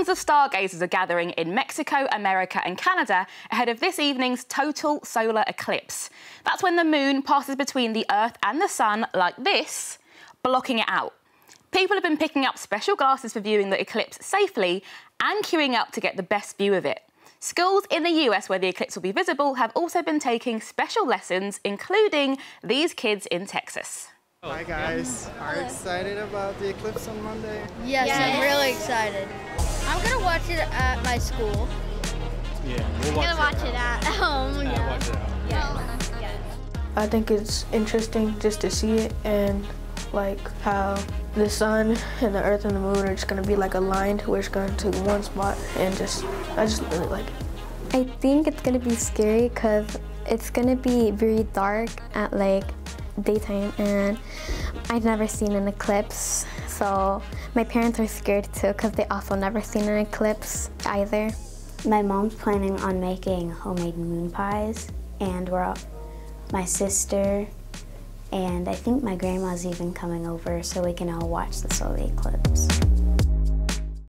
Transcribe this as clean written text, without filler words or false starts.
Thousands of stargazers are gathering in Mexico, America and Canada ahead of this evening's total solar eclipse. That's when the moon passes between the Earth and the sun like this, blocking it out. People have been picking up special glasses for viewing the eclipse safely and queuing up to get the best view of it. Schools in the US where the eclipse will be visible have also been taking special lessons, including these kids in Texas. Hi guys, are you excited about the eclipse on Monday? Yes, I'm really excited. I'm gonna watch it at my school. Yeah, I'm gonna watch it at home. Yeah, watch it out. Yeah. I think it's interesting just to see it, and like how the sun and the earth and the moon are just gonna be like aligned where it's going to one spot, and I just really like it. I think it's gonna be scary because it's gonna be very dark at like daytime, and I've never seen an eclipse, so my parents are scared too because they also never seen an eclipse either. My mom's planning on making homemade moon pies, and my sister and I think my grandma's even coming over so we can all watch the solar eclipse.